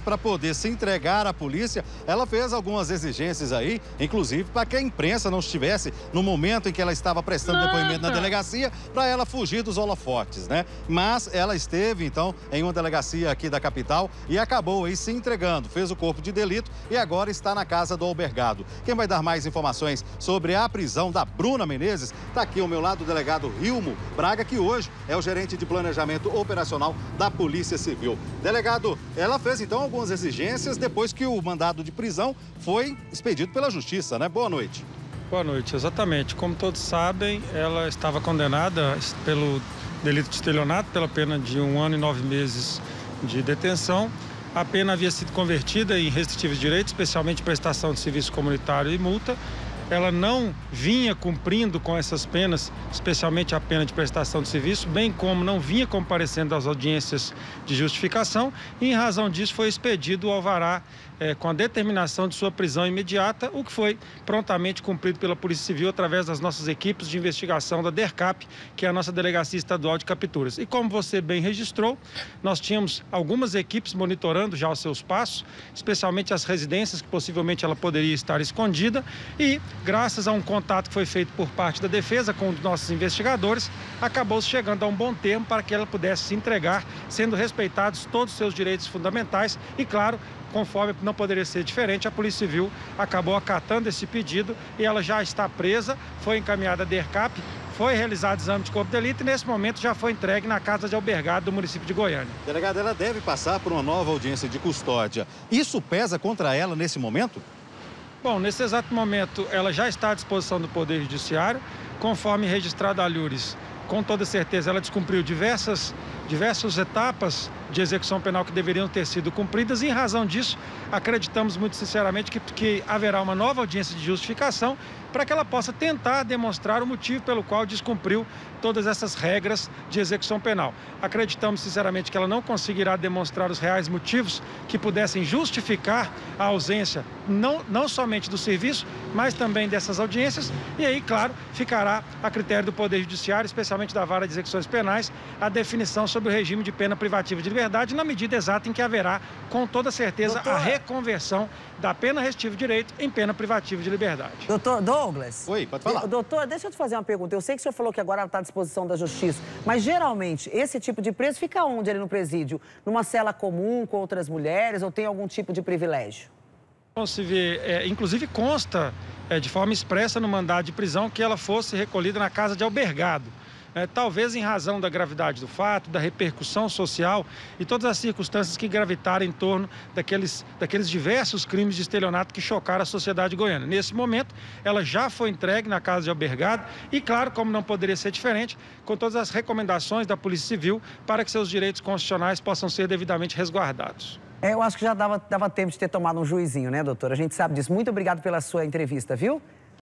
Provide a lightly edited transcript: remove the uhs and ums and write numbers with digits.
para poder se entregar à polícia, ela fez algumas exigências aí, inclusive para que a imprensa não estivesse no momento em que ela estava prestando depoimento na delegacia, para ela fugir dos holofotes, né? Mas ela esteve, então, em uma delegacia aqui da capital e acabou aí se entregando, fez o corpo de delito e agora está na casa do albergado. Quem vai dar mais informações sobre a prisão da Bruna Menezes, está aqui ao meu lado o delegado Rilmo Braga, que hoje é o gerente de planejamento operacional da Polícia Civil. Delegado, ela fez então algumas exigências depois que o mandado de prisão foi expedido pela Justiça, né? Boa noite. Boa noite, exatamente. Como todos sabem, ela estava condenada pelo delito de estelionato, pela pena de 1 ano e 9 meses de detenção. A pena havia sido convertida em restritivos de direitos, especialmente prestação de serviço comunitário e multa. Ela não vinha cumprindo com essas penas, especialmente a pena de prestação de serviço, bem como não vinha comparecendo às audiências de justificação, e em razão disso foi expedido o alvará com a determinação de sua prisão imediata, o que foi prontamente cumprido pela Polícia Civil através das nossas equipes de investigação da DERCAP, que é a nossa Delegacia Estadual de Capturas. E como você bem registrou, nós tínhamos algumas equipes monitorando já os seus passos, especialmente as residências que possivelmente ela poderia estar escondida, e graças a um contato que foi feito por parte da defesa com os nossos investigadores, acabou chegando a um bom termo para que ela pudesse se entregar, sendo respeitados todos os seus direitos fundamentais e, claro, conforme não poderia ser diferente, a Polícia Civil acabou acatando esse pedido e ela já está presa, foi encaminhada à DERCAP, foi realizado exame de corpo de delito e nesse momento já foi entregue na casa de albergado do município de Goiânia. Delegado, ela deve passar por uma nova audiência de custódia. Isso pesa contra ela nesse momento? Bom, nesse exato momento ela já está à disposição do Poder Judiciário, conforme registrado a Alhures. Com toda certeza ela descumpriu diversas etapas de execução penal que deveriam ter sido cumpridas e, em razão disso, acreditamos muito sinceramente que haverá uma nova audiência de justificação para que ela possa tentar demonstrar o motivo pelo qual descumpriu todas essas regras de execução penal. Acreditamos sinceramente que ela não conseguirá demonstrar os reais motivos que pudessem justificar a ausência não somente do serviço, mas também dessas audiências e aí, claro, ficará a critério do Poder Judiciário, especialmente da Vara de Execuções Penais, a definição sobre o regime de pena privativa de liberdade na medida exata em que haverá, com toda certeza, a reconversão da pena restritiva de direito em pena privativa de liberdade. Doutor Douglas. Oi, pode falar. Doutor, deixa eu te fazer uma pergunta. Eu sei que o senhor falou que agora ela está à disposição da Justiça, mas geralmente esse tipo de preso fica onde ali no presídio? Numa cela comum com outras mulheres ou tem algum tipo de privilégio? Bom, se vê, inclusive consta de forma expressa no mandado de prisão que ela fosse recolhida na casa de albergado. Talvez em razão da gravidade do fato, da repercussão social e todas as circunstâncias que gravitaram em torno daqueles diversos crimes de estelionato que chocaram a sociedade goiana. Nesse momento, ela já foi entregue na casa de albergado e, claro, como não poderia ser diferente, com todas as recomendações da Polícia Civil para que seus direitos constitucionais possam ser devidamente resguardados. Eu acho que já dava tempo de ter tomado um juizinho, né, doutora? A gente sabe disso. Muito obrigado pela sua entrevista, viu?